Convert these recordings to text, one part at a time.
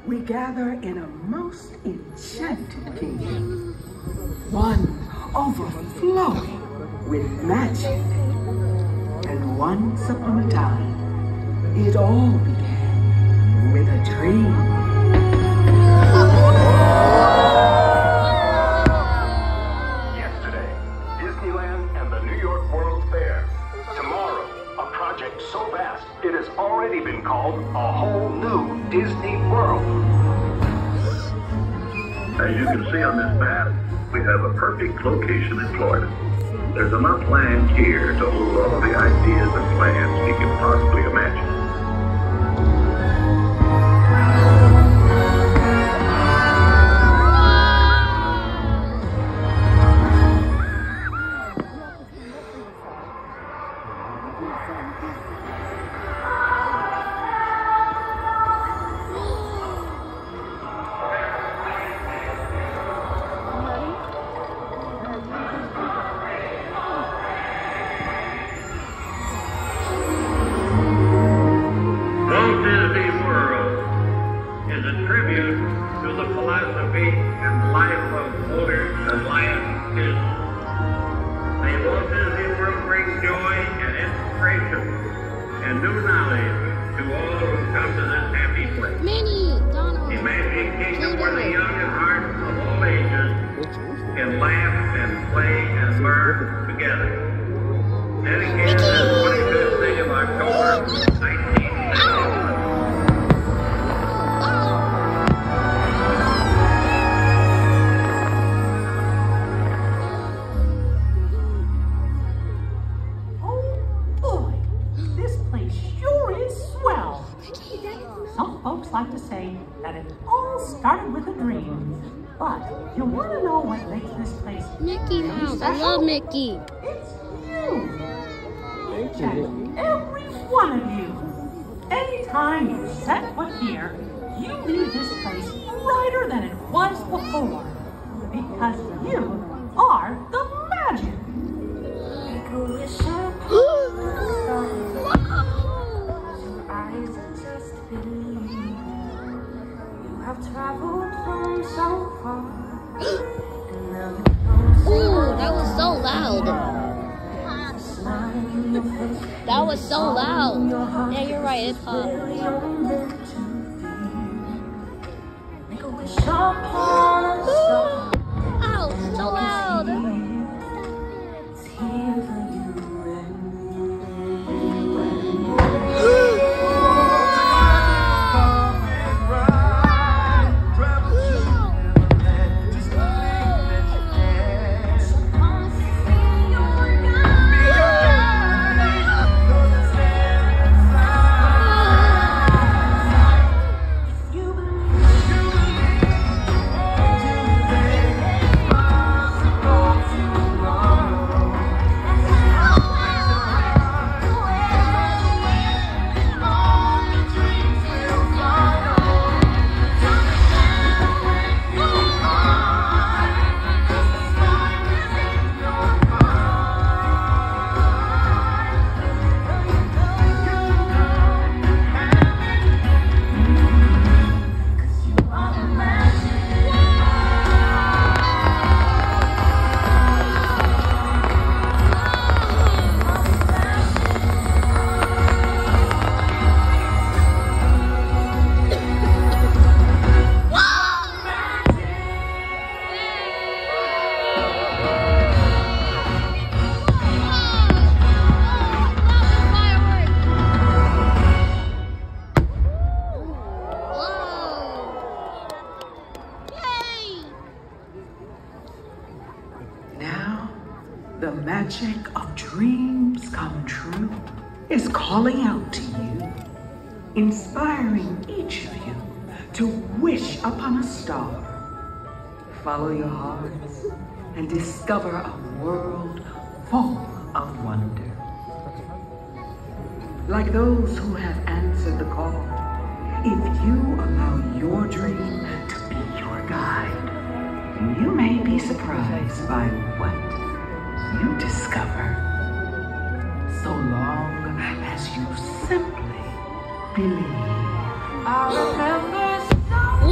we gather in a most enchanted kingdom, one overflowing with magic. And once upon a time, it all began with a dream. Yesterday, Disneyland and the New York World's Fair. Tomorrow, a project so vast, it has already been called a whole new Disney World. As you can see on this map, we have a perfect location in Florida. There's enough land here to hold all the ideas and plans we can possibly imagine. Like to say that it all started with a dream, but you want to know what makes this place Mickey Mouse. I love Mickey. It's you. Each and every one of you. Anytime you set foot here, you leave this place brighter than it was before, because you are the magic. Make a wish upon your eyes just believe. I've traveled from so far. Ooh, that was so loud. That was so loud. Yeah, you're right, it popped. Ow, so loud. The magic of dreams come true is calling out to you, inspiring each of you to wish upon a star. Follow your hearts and discover a world full of wonder. Like those who have answered the call, if you allow your dream to be your guide, you may be surprised by what you discover, so long as you simply believe. I remember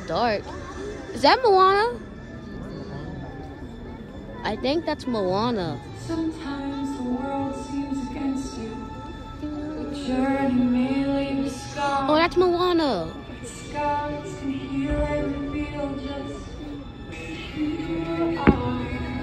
dark. Is that Moana? I think that's Moana. Sometimes the world seems against you. The journey may leave a scar. Oh, that's Moana. But scars can heal and reveal just who you are.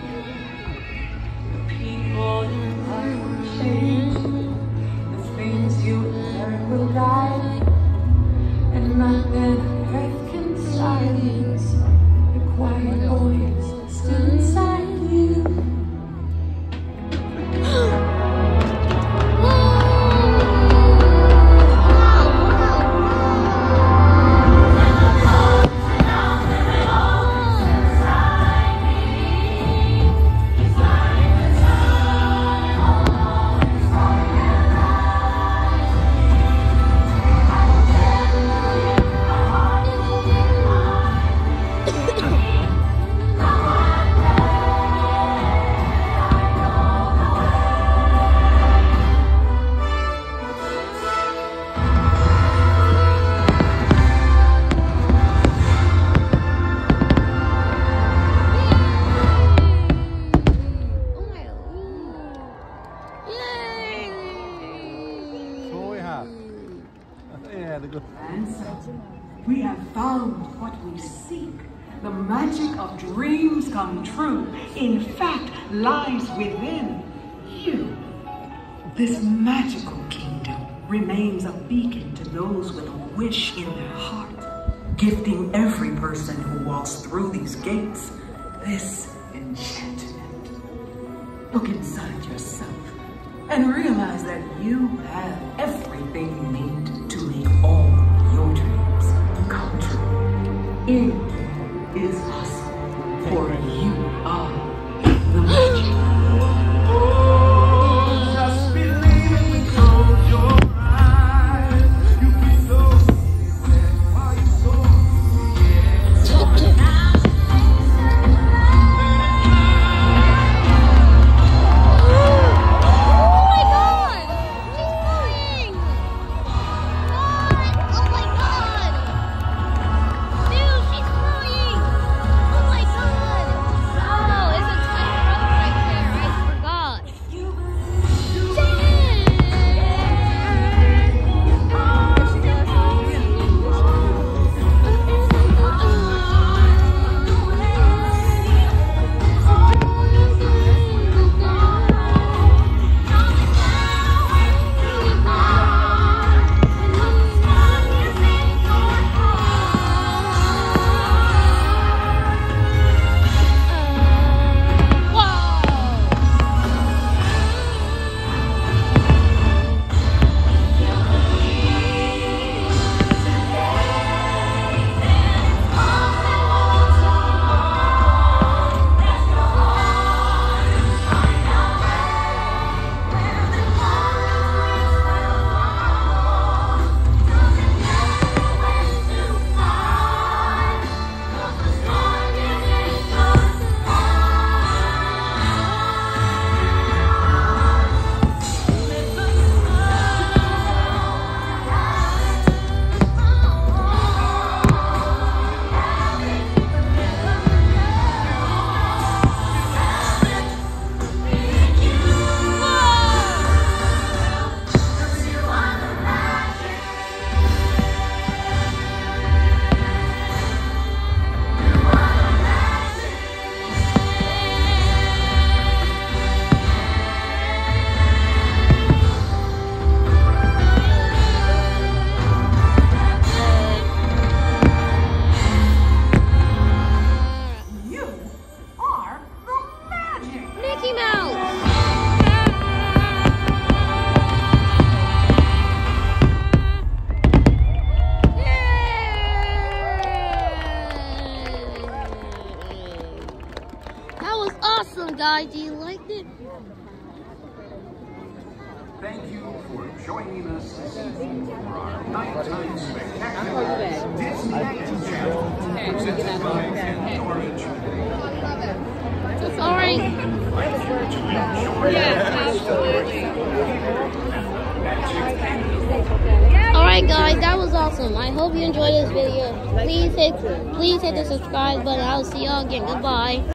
The people you love will change. The things you learn will guide. And nothing on earth can silence the quiet voice still inside you. And so, we have found what we seek. The magic of dreams come true, in fact, lies within you. This magical kingdom remains a beacon to those with a wish in their heart, gifting every person who walks through these gates this enchantment. Look inside yourself and realize that you have everything you need to make all your dreams come true. It is possible, for you are the magic. Just believe it and close your eyes. You can go anywhere while you go. Guys, do you like it? Thank you for joining us this evening for our nighttime spectacular Disney Enchantment presented by Orange. Sorry. Yeah, absolutely. All right. Alright guys, that was awesome. I hope you enjoyed this video. Please hit the subscribe button. I'll see y'all again. Goodbye.